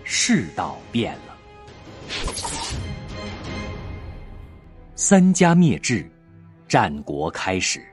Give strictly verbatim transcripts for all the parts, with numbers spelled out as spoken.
世道变了。三家灭至，战国开始。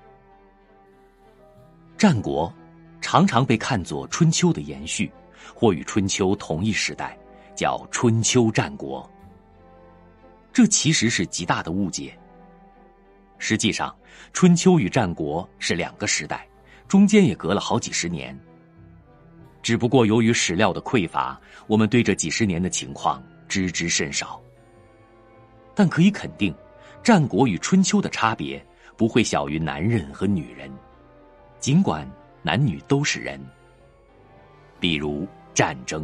战国常常被看作春秋的延续，或与春秋同一时代，叫春秋战国。这其实是极大的误解。实际上，春秋与战国是两个时代，中间也隔了好几十年。只不过由于史料的匮乏，我们对这几十年的情况知之甚少。但可以肯定，战国与春秋的差别不会小于男人和女人，尽管男女都是人。比如战争。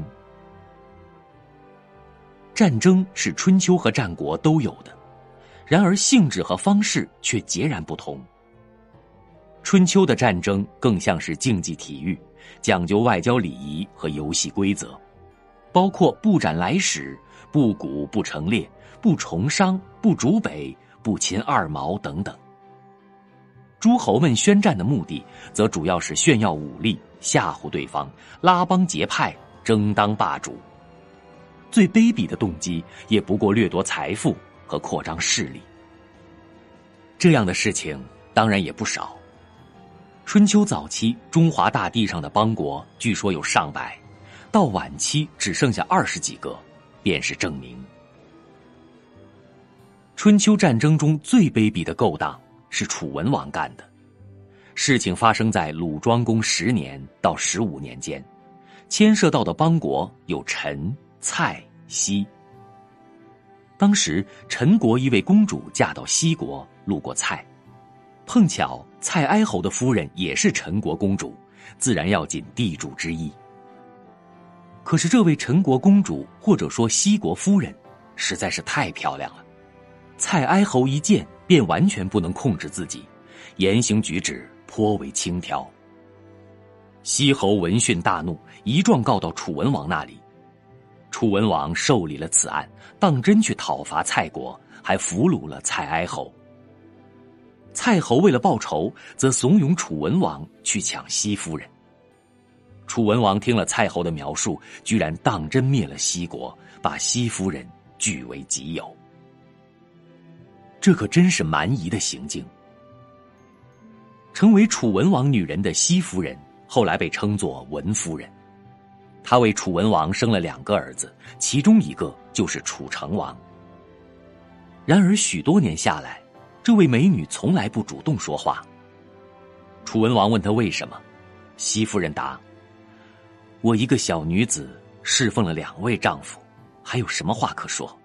战争是春秋和战国都有的，然而性质和方式却截然不同。春秋的战争更像是竞技体育，讲究外交礼仪和游戏规则，包括不斩来使、不鼓不成列、不重伤、不逐北、不擒二毛等等。诸侯们宣战的目的则主要是炫耀武力，吓唬对方，拉帮结派，争当霸主。最卑鄙的动机也不过掠夺财富和扩张势力。这样的事情当然也不少。春秋早期，中华大地上的邦国据说有上百，到晚期只剩下二十几个，便是证明。春秋战争中最卑鄙的勾当是楚文王干的。事情发生在鲁庄公十年到十五年间，牵涉到的邦国有陈、蔡、西。当时陈国一位公主嫁到西国，路过蔡，碰巧蔡哀侯的夫人也是陈国公主，自然要尽地主之谊。可是这位陈国公主，或者说西国夫人，实在是太漂亮了，蔡哀侯一见便完全不能控制自己，言行举止颇为轻佻。西侯闻讯大怒，一状告到楚文王那里。楚文王受理了此案，当真去讨伐蔡国，还俘虏了蔡哀侯。蔡侯为了报仇，则怂恿楚文王去抢西夫人。楚文王听了蔡侯的描述，居然当真灭了西国，把西夫人据为己有。这可真是蛮夷的行径。成为楚文王女人的西夫人，后来被称作文夫人。她为楚文王生了两个儿子，其中一个就是楚成王。然而许多年下来，这位美女从来不主动说话。楚文王问她为什么，西夫人答：我一个小女子侍奉了两位丈夫，还有什么话可说？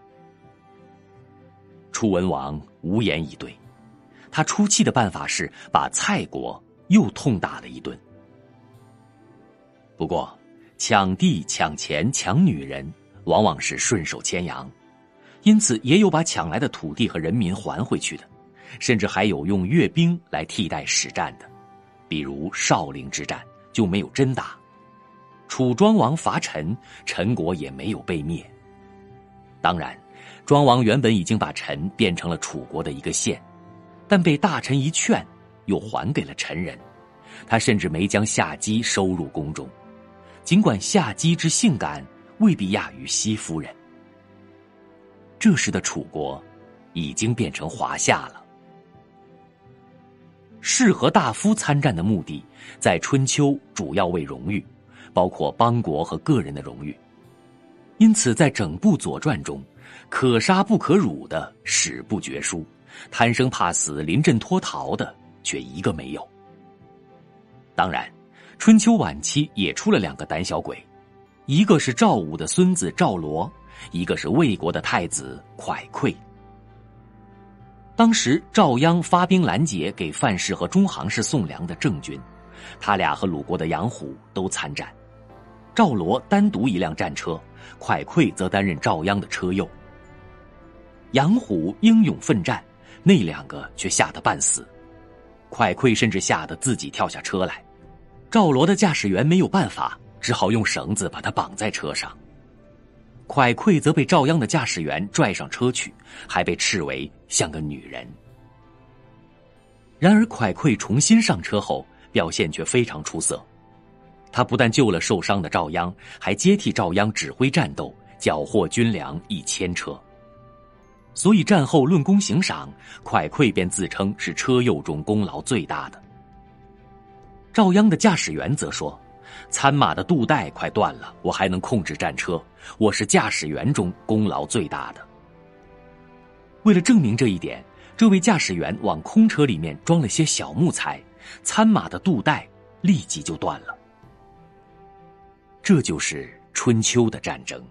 楚文王无言以对，他出气的办法是把蔡国又痛打了一顿。不过抢地、抢钱、抢女人往往是顺手牵羊，因此也有把抢来的土地和人民还回去的，甚至还有用阅兵来替代实战的，比如少陵之战就没有真打。楚庄王伐陈，陈国也没有被灭。当然，庄王原本已经把陈变成了楚国的一个县，但被大臣一劝，又还给了陈人。他甚至没将夏姬收入宫中，尽管夏姬之性感未必亚于西夫人。这时的楚国已经变成华夏了。士和大夫参战的目的，在春秋主要为荣誉，包括邦国和个人的荣誉。因此在整部《左传》中，可杀不可辱的史不绝书，贪生怕死、临阵脱逃的却一个没有。当然，春秋晚期也出了两个胆小鬼，一个是赵武的孙子赵罗，一个是魏国的太子蒯聩。当时赵鞅发兵拦截给范氏和中行氏送粮的郑军，他俩和鲁国的杨虎都参战。赵罗单独一辆战车，蒯聩则担任赵鞅的车右。杨虎英勇奋战，那两个却吓得半死。蒯聩甚至吓得自己跳下车来，赵罗的驾驶员没有办法，只好用绳子把他绑在车上。蒯聩则被赵鞅的驾驶员拽上车去，还被斥为像个女人。然而蒯聩重新上车后，表现却非常出色。 他不但救了受伤的赵鞅，还接替赵鞅指挥战斗，缴获军粮一千车。所以战后论功行赏，蒯聩便自称是车右中功劳最大的。赵鞅的驾驶员则说，参马的肚带快断了，我还能控制战车，我是驾驶员中功劳最大的。为了证明这一点，这位驾驶员往空车里面装了些小木材，参马的肚带立即就断了。这就是春秋的战争。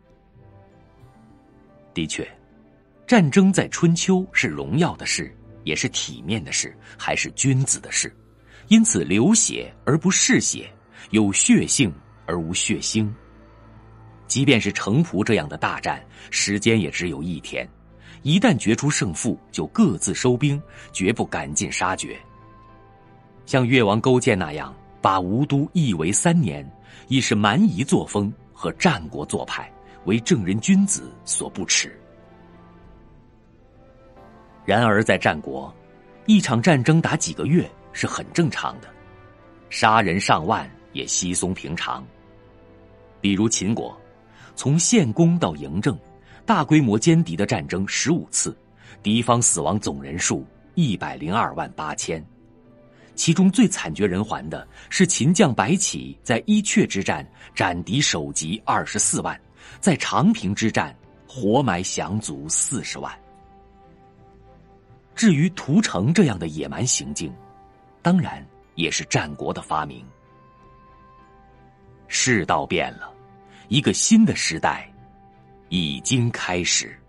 的确，战争在春秋是荣耀的事，也是体面的事，还是君子的事，因此流血而不嗜血，有血性而无血腥。即便是城濮这样的大战，时间也只有一天，一旦决出胜负，就各自收兵，绝不赶尽杀绝。像越王勾践那样把吴都易为三年，亦是蛮夷作风和战国做派，为正人君子所不耻。然而在战国，一场战争打几个月是很正常的，杀人上万也稀松平常。比如秦国，从献公到嬴政，大规模歼敌的战争十五次，敌方死亡总人数一百零二万八千。其中最惨绝人寰的是秦将白起在伊阙之战斩敌首级二十四万，在长平之战活埋降卒四十万。至于屠城这样的野蛮行径，当然也是战国的发明。世道变了，一个新的时代已经开始。